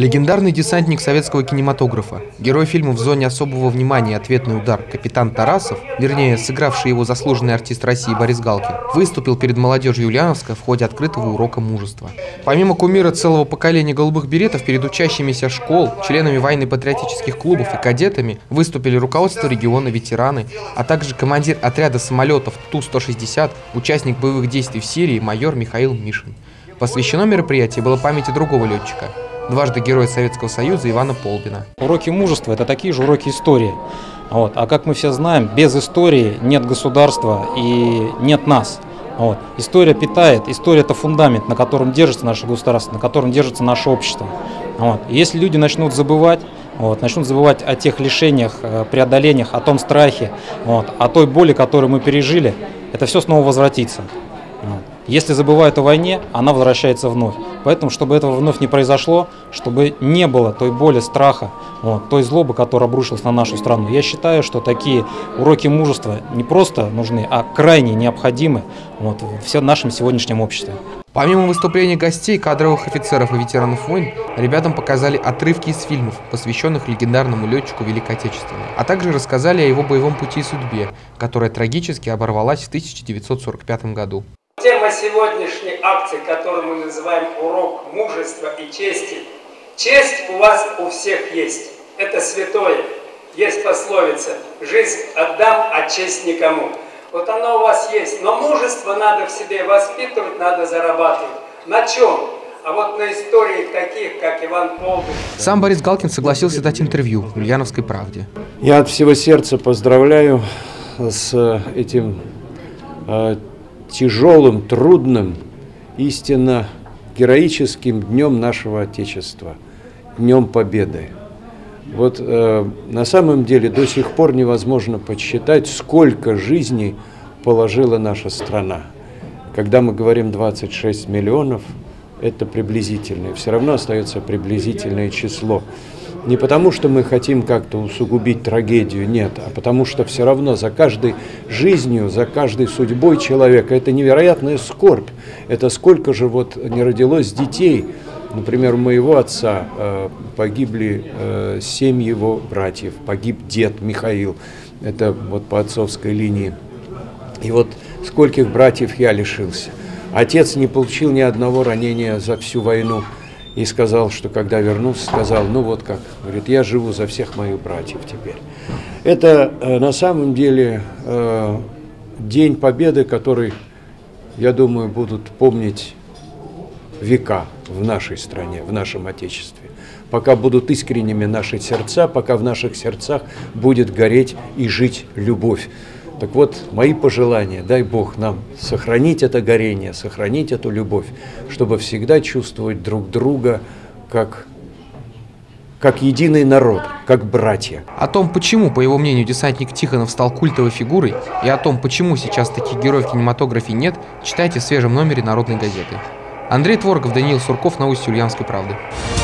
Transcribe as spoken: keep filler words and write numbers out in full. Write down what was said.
Легендарный десантник советского кинематографа, герой фильма «В зоне особого внимания. Ответный удар» капитан Тарасов, вернее, сыгравший его заслуженный артист России Борис Галкин, выступил перед молодежью Ульяновска в ходе открытого урока мужества. Помимо кумира целого поколения голубых беретов, перед учащимися школ, членами военно-патриотических клубов и кадетами выступили руководство региона, ветераны, а также командир отряда самолетов Ту сто шестьдесят, участник боевых действий в Сирии майор Михаил Мишин. Посвящено мероприятие было памяти другого летчика, дважды Героя Советского Союза Ивана Полбина. Уроки мужества – это такие же уроки истории. Вот. А как мы все знаем, без истории нет государства и нет нас. Вот. История питает, история – это фундамент, на котором держится наше государство, на котором держится наше общество. Вот. И если люди начнут забывать, вот, начнут забывать о тех лишениях, преодолениях, о том страхе, вот, о той боли, которую мы пережили, это все снова возвратится. Вот. Если забывают о войне, она возвращается вновь. Поэтому, чтобы этого вновь не произошло, чтобы не было той боли, страха, вот, той злобы, которая обрушилась на нашу страну, я считаю, что такие уроки мужества не просто нужны, а крайне необходимы вот, в нашем сегодняшнем обществе. Помимо выступлений гостей, кадровых офицеров и ветеранов войн, ребятам показали отрывки из фильмов, посвященных легендарному летчику Великой Отечественной, а также рассказали о его боевом пути и судьбе, которая трагически оборвалась в тысяча девятьсот сорок пятом году. Тема сегодняшней акции, которую мы называем «Урок мужества и чести». Честь у вас у всех есть. Это святое. Есть пословица «Жизнь отдам, а честь никому». Вот оно у вас есть. Но мужество надо в себе воспитывать, надо зарабатывать. На чем? А вот на истории таких, как Иван Полбин. Сам Борис Галкин согласился дать интервью в «Ульяновской правде». Я от всего сердца поздравляю с этим э, тяжелым, трудным, истинно героическим днем нашего Отечества, Днем Победы. Вот э, на самом деле до сих пор невозможно подсчитать, сколько жизней положила наша страна. Когда мы говорим двадцать шесть миллионов, это приблизительное, все равно остается приблизительное число. Не потому, что мы хотим как-то усугубить трагедию, нет, а потому что все равно за каждой жизнью, за каждой судьбой человека это невероятная скорбь. Это сколько же вот не родилось детей. Например, у моего отца э, погибли э, семь его братьев, погиб дед Михаил, это вот по отцовской линии. И вот скольких братьев я лишился. Отец не получил ни одного ранения за всю войну. И сказал, что когда вернулся, сказал, ну вот как, говорит, я живу за всех моих братьев теперь. Это э, на самом деле э, День Победы, который, я думаю, будут помнить века в нашей стране, в нашем Отечестве. Пока будут искренними наши сердца, пока в наших сердцах будет гореть и жить любовь. Так вот, мои пожелания, дай Бог нам сохранить это горение, сохранить эту любовь, чтобы всегда чувствовать друг друга как, как единый народ, как братья. О том, почему, по его мнению, десантник Тихонов стал культовой фигурой, и о том, почему сейчас таких героев в кинематографе нет, читайте в свежем номере «Народной газеты». Андрей Творогов, Даниил Сурков, новости Ульяновской правды.